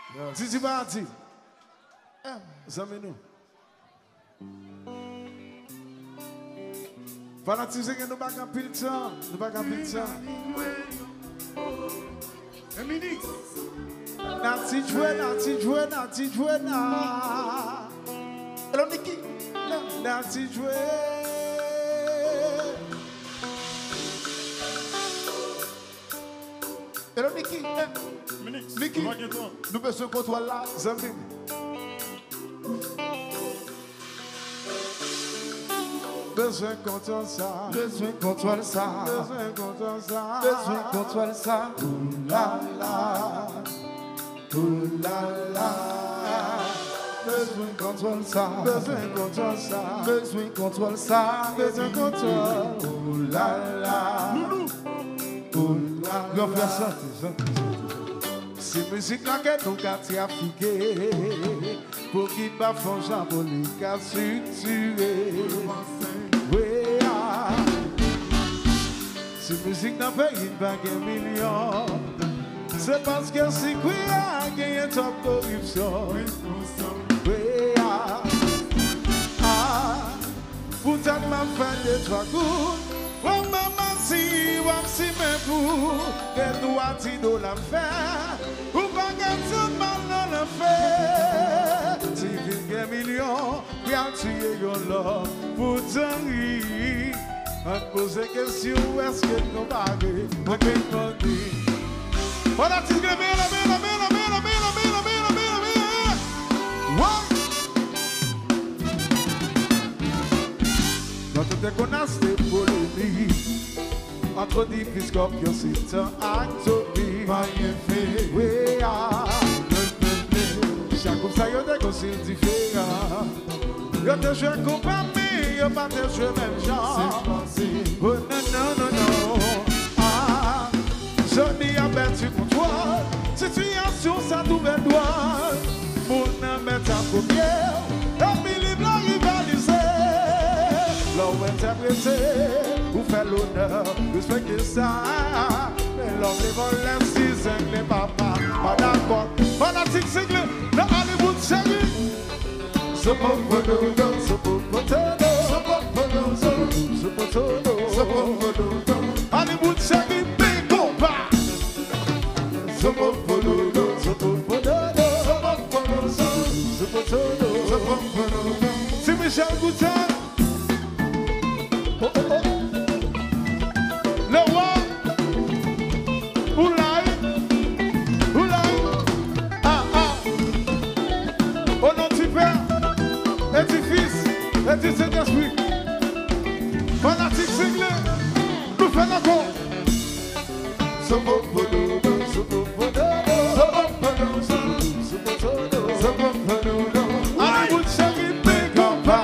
Titi parti. Zameno. Fanatisme que nous pas pile temps, nous pas pile temps. Nati joué, na. Alors Niki, Nati joué. alors Niki, Niki, nous besoin qu'on soit là. Zameno. Besoin contre ça. Besoin contre ça. Besoin contre ça. Besoin contre ça. Ouh la la. Ouh la la. Besoin contre ça. Besoin contre ça. Besoin contre ça. Besoin contre ça. Ouh la la. Ouh la la. Si musique là que nous quartier africain pour qu'il pas fond jambonique à suturer. Oui, si musique n'a pas une bague un million, c'est parce que si qui a gagné top corruption. Oui, pourtant m'a fait des trois coups. Oh maman si mes vous, des doigts de l'enfer, ou pas qu'un tout mal dans l'enfer. Si vient million, bien tuer yon l'homme, pour t'en rire. On pose des questions, est-ce que nous bagues, on peut demander. Voilà, tu te la quand tu te connais des polémiques entre des piscopes, c'est un acte oui, chaque comme ça, il y a des choses différentes. Il y a des jeux compagnie, il n'y a pas des jeux même genre. Oh non, non, non, non. Je dis à battu contre toi. Situation, ça nouvelle droit. Mon âme est à première. La Philippe l'a rivalisé. L'homme interprété. Vous faites l'honneur. Respectez ça. Mais l'homme les voleurs, si c'est les papas. Pas d'accord. Fanatique, c'est que dans Hollywood, c'est lui. So Hollywood say big compa. C'est Michel Goutin. Le roi. Oulaï. Ah. Au nom du Père et du Fils et du Saint-Esprit. Fanatique singlé. Nous faisons encore. Hollywood chérie, big compa.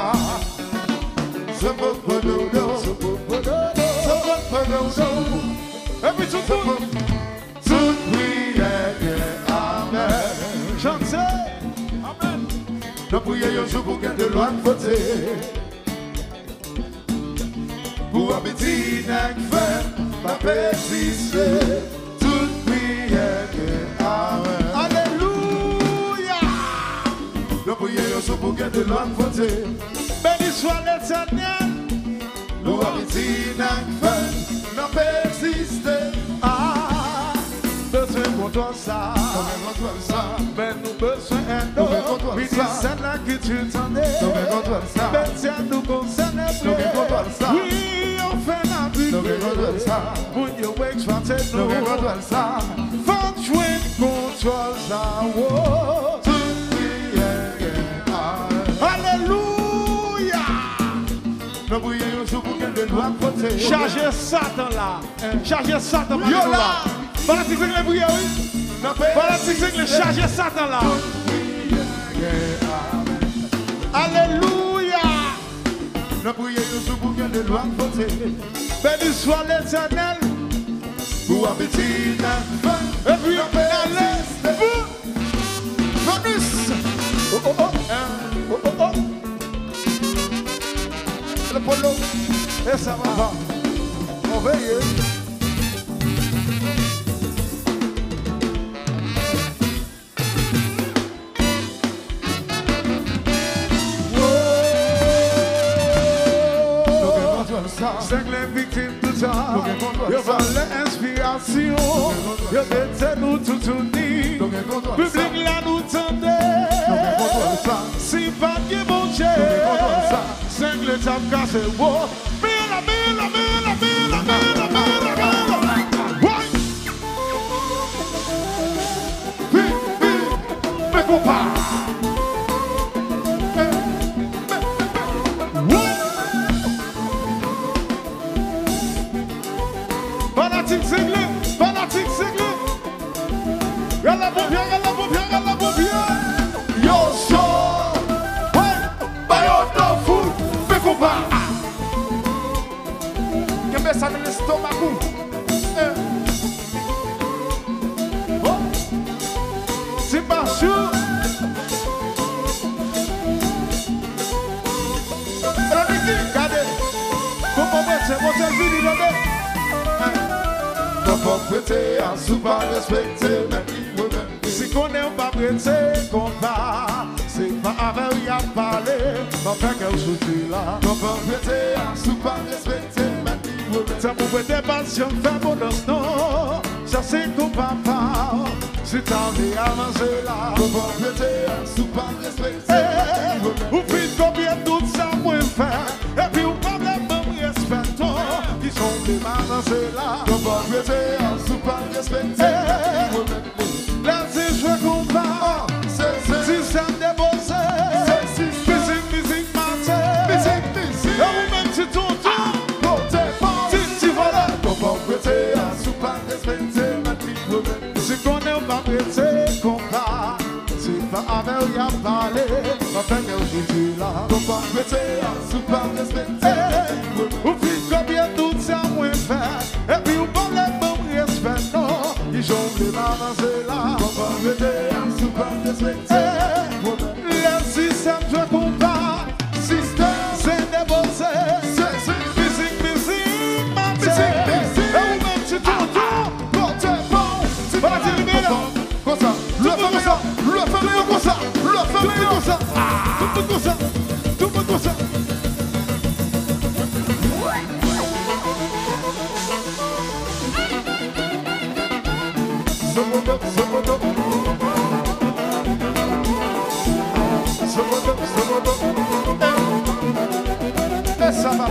Et puis tout le monde. Toute prière, amen. Chantez. Amen. Nous prions un jour pour qu'il y ait de loin de voter. Pour habiter notre fin, ma persister. Toute prière, amen. Alléluia. Nous prions un jour pour qu'il y ait de loin de voter. Béni soit l'Éternel. Pour habiter notre fin, ma persister. Besoin contre ça. Mais nous besoin d'un autre. Oui, c'est là que tu t'endais. Mais tiens, nous concerne plus. Oui, on fait la vie. Pour nous, exploiter nous. Faut jouer contre ça. Alléluia. Chargez Satan là. Chargez Satan là. Voilà ce que c'est que les prières, oui. Voilà ce que c'est que les chargés Satan là. Alléluia. Béni soit l'Éternel. Pour habiter notre Et puis, allez-vous. Venus. Oh. Le polo. Et ça va. On veille. C'est les victimes tout ça. Yo va l'inspiration. Yo mettez nous tout unis. Public là nous tendez. Si pas qui bon Dieu. C'est les tape cassé. Mila. Mais compas. Fanatique single. Yalla bon bien. Yo so. Bayo no food. Mais compas. Qu'est-ce que ça dans l'estomac? C'est pas sûr. Regardez. Comment c'est votre vie là? Comment prêter à super respecter même si qu'on est pas prêté qu'on va. C'est pas avec lui à parler. On fait quelque chose là. Comment prêter à super respecter même ça vous prêter passion faire bonheur non. Ça c'est ton papa. Si t'as envie d'avancer là. Comment prêter à super respecter. Vous faites combien d'autres ça moins faire. Et puis vous parlez même respect. Qui sont des avancés là. Comment prêter à super respecter. Laissez jouer combat. Système de bossé. Musique maté. Et vous-même tu tournes. Si voilà. Comment prêter à super respecter. Si qu'on est pas prêté combat. C'est pas avec lui à parler. On fait quelque chose là. Comment prêter à super respecter. Vous faites combien d'autres ça moins faire. Et puis vous parlez même respect non. Ils ont des avancées là. Comment prêter à super respecter. Le système de combat. Système c'est des bossés. Musique maté. Et vous-même tu tournes. Voilà, c'est le meilleur. Comme ça. Le famille comme ça. Tout le monde comme ça. Ça va pas.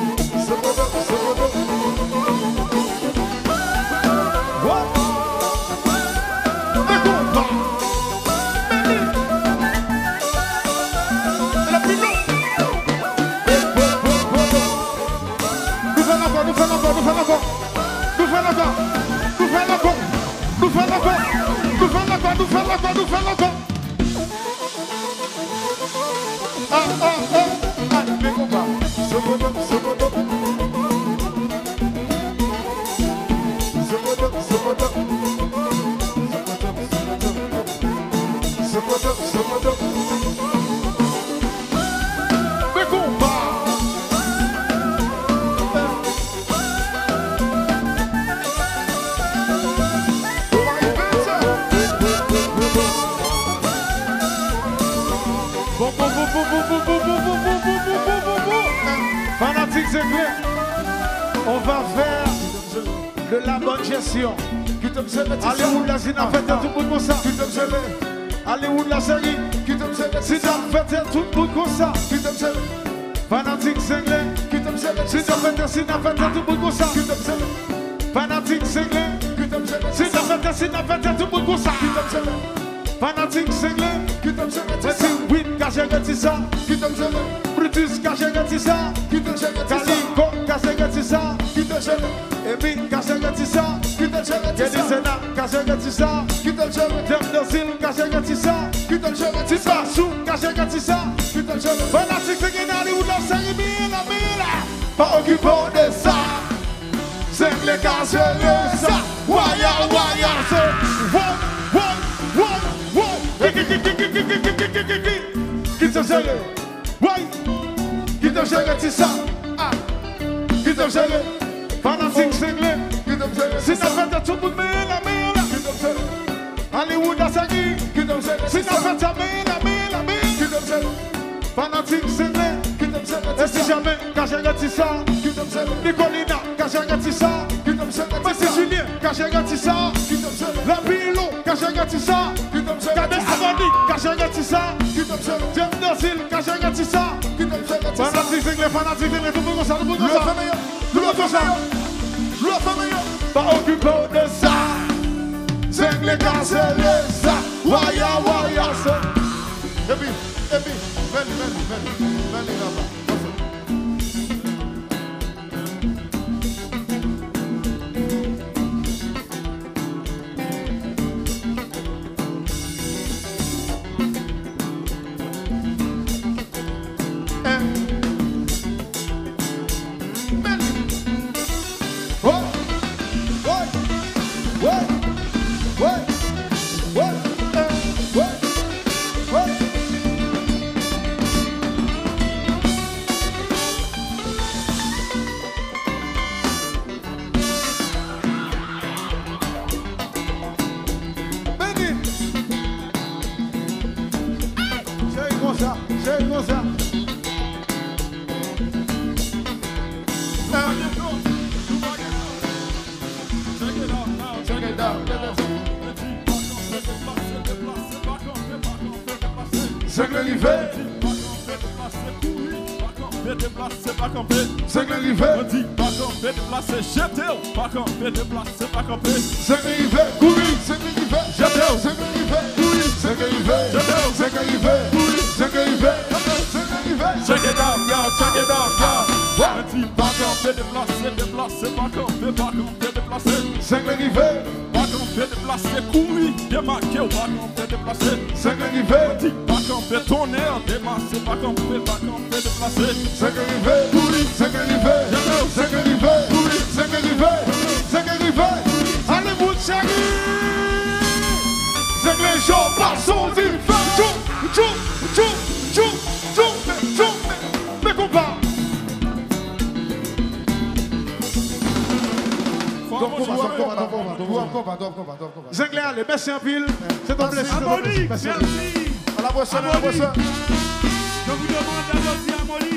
Nous faisons encore. Mais combat. Fanatique secret, on va faire de la bonne gestion. Hollywood la zine a fait tout le monde comme ça. Hollywood la série, si t'as fait tout le monde comme ça. Fanatique secret, si t'as fait tout le monde comme ça. Fanatique secret, si t'as fait tout le monde comme ça. Fanatique secret, c'est Win qui a géré ça. Brutus qui a géré ça. Calico qui a géré ça. Emi qui a géré ça. Kedisena qui a géré ça. Dem Dozil qui a géré ça. Tibasou qui a géré ça. Fanatique secret dans Hollywood la série mille. Pas occupé de ça. C'est les qui a géré ça. Waya, c'est Qui te gère? Oui. Qui te gère ça? Qui te gère? Fanatique single. Si t'as fait tout le monde, Hollywood a série. Si t'as fait ça, Fanatique, c'est vrai. Et si jamais, quand j'ai gâté ça, Nicolina, quand j'ai gâté ça, Messi Julien, quand j'ai gâté ça, la Pilo, quand j'ai gâté ça, Kadé Amoni, quand j'ai gâté ça, Jeff Nosil, quand j'ai gâté ça, fanatique, c'est vrai, fanatique, c'est vrai, tout le monde ça, tout le monde ça, tout le monde ça, pas occupé de ça, c'est les cancellés, ça, waya, waya, ça. Et puis, venez là-bas. C'est que l'hiver. C'est que l'hiver. C'est que l'hiver. Courir. C'est que l'hiver. J'adore. C'est que l'hiver. C'est que l'hiver. J'adore. C'est que l'hiver. C'est que l'hiver. C'est que l'hiver. Check it out, y'all. Check it out, y'all. C'est que l'hiver. Courir, démarquer, ou pas qu'on peut déplacer. C'est que l'hiver. Pas qu'on peut tourner, démarquer, pas qu'on peut déplacer. C'est que l'hiver. C'est que l'hiver. C'est que l'hiver. C'est que l'hiver. C'est que l'hiver. Allez, vous chérie. C'est que les gens passent au d'hiver. Mais combat. Zenglé, allez, merci un pile. C'est ton plaisir. Merci. À la prochaine. Je vous demande d'applaudir Amoli.